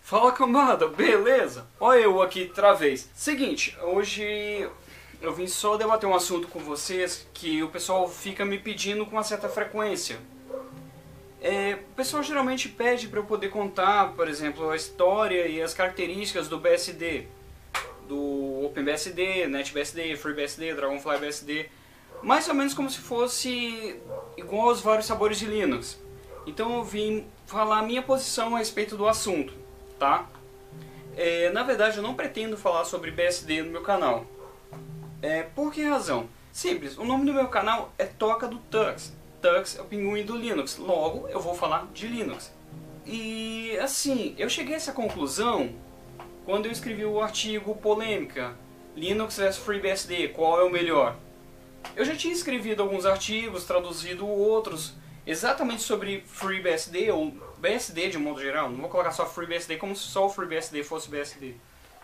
Fala, cambada, beleza? Olha eu aqui outra vez. Seguinte, hoje eu vim só debater um assunto com vocês que o pessoal fica me pedindo com uma certa frequência. O pessoal geralmente pede para eu poder contar, por exemplo, a história e as características do BSD, do OpenBSD, NetBSD, FreeBSD, DragonFlyBSD, mais ou menos como se fosse igual aos vários sabores de Linux. Então eu vim falar a minha posição a respeito do assunto, tá? Na verdade eu não pretendo falar sobre BSD no meu canal. Por que razão? Simples, o nome do meu canal é Toca do Tux. Tux é o pinguim do Linux, logo eu vou falar de Linux. E assim, eu cheguei a essa conclusão quando eu escrevi o artigo polêmica Linux vs FreeBSD, qual é o melhor? Eu já tinha escrevido alguns artigos, traduzido outros, exatamente sobre FreeBSD, ou BSD de modo geral. Não vou colocar só FreeBSD como se só o FreeBSD fosse BSD.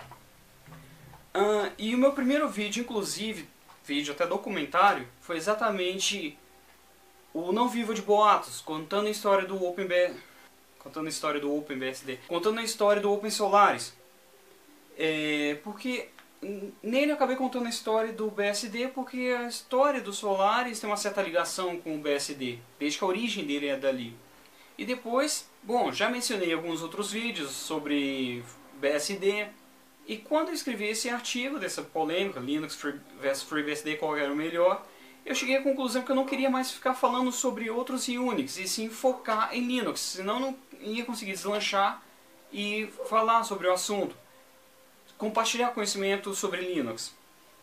E o meu primeiro vídeo, inclusive, vídeo até documentário, foi exatamente o Não Viva de Boatos, contando a história do OpenBSD, contando a história do OpenBSD, contando a história do OpenSolaris. Porque nele eu acabei contando a história do BSD, porque a história do Solaris tem uma certa ligação com o BSD, desde que a origem dele é dali. E depois, bom, já mencionei alguns outros vídeos sobre BSD, e quando eu escrevi esse artigo dessa polêmica, Linux vs FreeBSD, qual era o melhor, eu cheguei à conclusão que eu não queria mais ficar falando sobre outros Unix, e sim focar em Linux, senão não ia conseguir deslanchar e falar sobre o assunto, compartilhar conhecimento sobre Linux.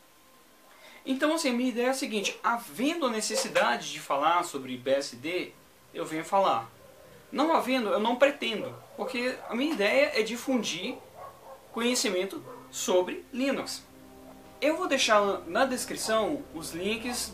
Então, assim, a minha ideia é a seguinte: havendo a necessidade de falar sobre BSD, eu venho falar. Não havendo, eu não pretendo, porque a minha ideia é difundir conhecimento sobre Linux. Eu vou deixar na descrição os links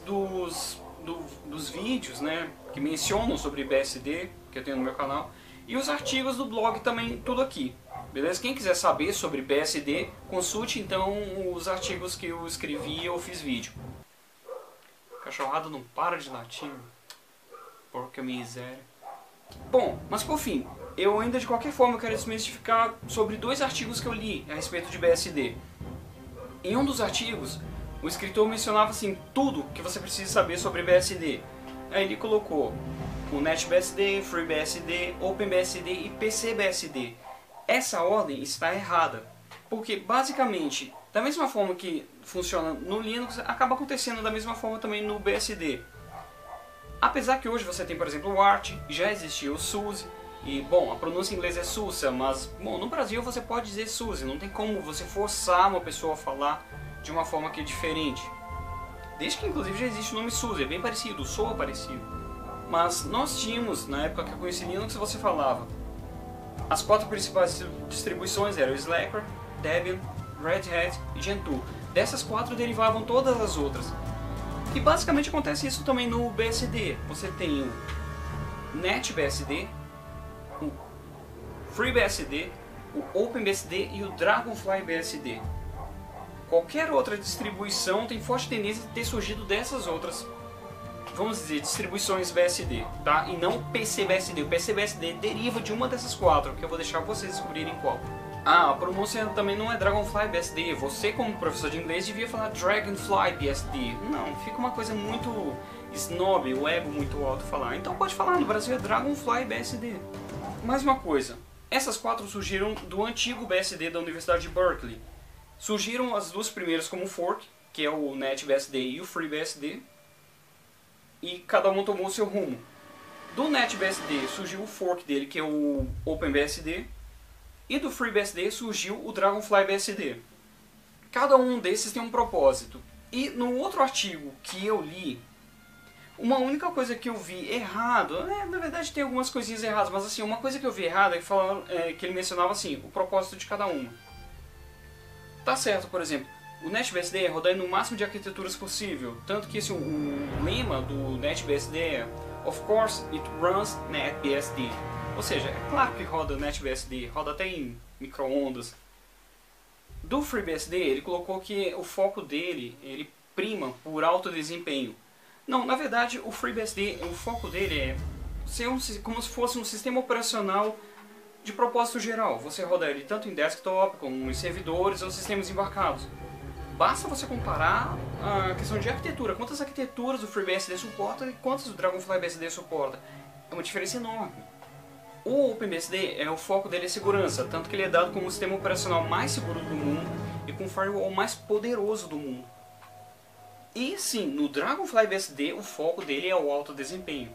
dos vídeos, né, que mencionam sobre BSD, que eu tenho no meu canal, e os artigos do blog também, tudo aqui. Beleza? Quem quiser saber sobre BSD, consulte então os artigos que eu escrevi ou fiz vídeo. Cachorrada não para de latir. Porca miséria. Bom, mas por fim, eu ainda de qualquer forma quero desmistificar sobre dois artigos que eu li a respeito de BSD. Em um dos artigos, o escritor mencionava assim tudo que você precisa saber sobre BSD. Aí ele colocou o NetBSD, FreeBSD, OpenBSD e PCBSD. Essa ordem está errada, porque basicamente, da mesma forma que funciona no Linux, acaba acontecendo da mesma forma também no BSD. Apesar que hoje você tem, por exemplo, o ART, já existia o SUSE, e bom, a pronúncia em inglês é SUSE, mas bom, no Brasil você pode dizer SUSE, não tem como você forçar uma pessoa a falar de uma forma que é diferente. Desde que inclusive já existe o nome SUSE, é bem parecido, soa parecido. Mas nós tínhamos, na época que eu conheci Linux, você falava. As quatro principais distribuições eram Slackware, Debian, Red Hat e Gentoo. Dessas quatro derivavam todas as outras. E basicamente acontece isso também no BSD. Você tem o NetBSD, o FreeBSD, o OpenBSD e o DragonFlyBSD. Qualquer outra distribuição tem forte tendência de ter surgido dessas outras, vamos dizer, distribuições BSD, tá? E não PCBSD. O PCBSD deriva de uma dessas quatro, que eu vou deixar vocês descobrirem qual. A pronúncia também não é Dragonfly BSD. Você, como professor de inglês, devia falar Dragonfly BSD. Não, fica uma coisa muito snob, o ego muito alto falar. Então pode falar, no Brasil é Dragonfly BSD. Mais uma coisa, essas quatro surgiram do antigo BSD da Universidade de Berkeley. Surgiram as duas primeiras como fork, que é o NetBSD e o FreeBSD. E cada uma tomou o seu rumo. Do NetBSD surgiu o fork dele, que é o OpenBSD. E do FreeBSD surgiu o DragonFlyBSD. Cada um desses tem um propósito. E no outro artigo que eu li, uma única coisa que eu vi errado, na verdade tem algumas coisinhas erradas, mas assim, uma coisa que eu vi errada é que ele mencionava assim, o propósito de cada uma. Tá certo, por exemplo, o NetBSD é rodar no máximo de arquiteturas possível, tanto que o lema do NetBSD é Of course it runs NetBSD. Ou seja, é claro que roda NetBSD, roda até em micro-ondas. Do FreeBSD, ele colocou que o foco dele, ele prima por alto desempenho. Não, na verdade, o FreeBSD, o foco dele é ser como se fosse um sistema operacional de propósito geral. Você roda ele tanto em desktop, como em servidores ou sistemas embarcados. Basta você comparar a questão de arquitetura. Quantas arquiteturas o FreeBSD suporta e quantas o Dragonfly BSD suporta. É uma diferença enorme. O OpenBSD, o foco dele é segurança, tanto que ele é dado como o sistema operacional mais seguro do mundo e com o firewall mais poderoso do mundo. E sim, no Dragonfly BSD o foco dele é o alto desempenho.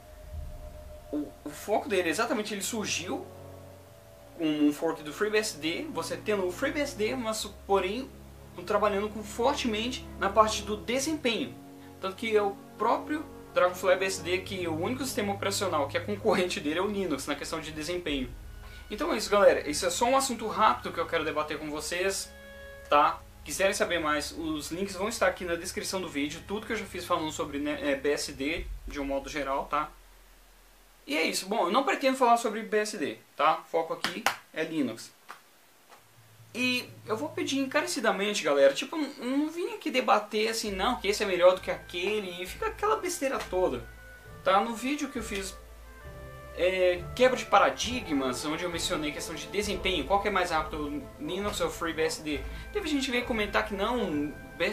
O foco dele exatamente, ele surgiu com um fork do FreeBSD, você tendo o FreeBSD, mas porém trabalhando fortemente na parte do desempenho. Tanto que é o próprio Dragonfly BSD que o único sistema operacional que é concorrente dele é o Linux na questão de desempenho. Então é isso, galera. Isso é só um assunto rápido que eu quero debater com vocês, tá? Quiserem saber mais, os links vão estar aqui na descrição do vídeo, tudo que eu já fiz falando sobre BSD de um modo geral, tá? E é isso. Bom, eu não pretendo falar sobre BSD, tá? Foco aqui é Linux. E eu vou pedir encarecidamente, galera, tipo, não vim aqui debater assim, não, que esse é melhor do que aquele, e fica aquela besteira toda, tá? No vídeo que eu fiz quebra de paradigmas, onde eu mencionei questão de desempenho, qual que é mais rápido, Linux ou FreeBSD, teve gente que veio comentar que não,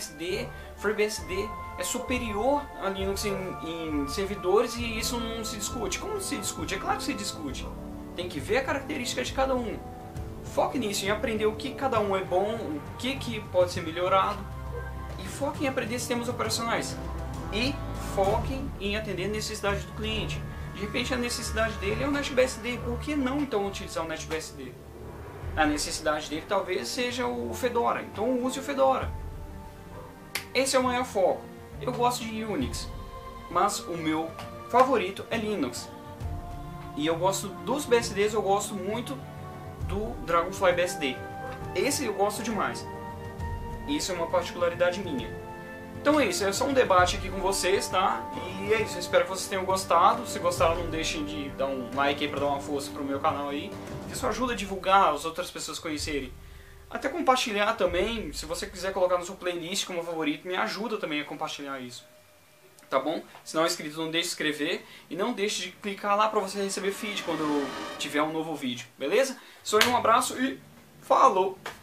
FreeBSD é superior a Linux em servidores e isso não se discute. Como se discute? É claro que se discute, tem que ver a característica de cada um. Foque nisso, em aprender o que cada um é bom, o que pode ser melhorado. E foque em aprender sistemas operacionais. E foquem em atender a necessidade do cliente. De repente a necessidade dele é o NetBSD. Por que não então utilizar o NetBSD? A necessidade dele talvez seja o Fedora. Então use o Fedora. Esse é o maior foco. Eu gosto de Unix, mas o meu favorito é Linux. E eu gosto dos BSDs, eu gosto muito do Dragonfly BSD. Esse eu gosto demais. Isso é uma particularidade minha. Então é isso, é só um debate aqui com vocês, tá? E é isso, eu espero que vocês tenham gostado. Se gostaram, não deixem de dar um like aí pra dar uma força pro meu canal aí. Isso ajuda a divulgar, as outras pessoas conhecerem. Até compartilhar também, se você quiser colocar na sua playlist como favorito, me ajuda também a compartilhar isso. Tá bom? Se não é inscrito, não deixe de se inscrever e não deixe de clicar lá para você receber feed quando tiver um novo vídeo, beleza? Só aí, um abraço e falou!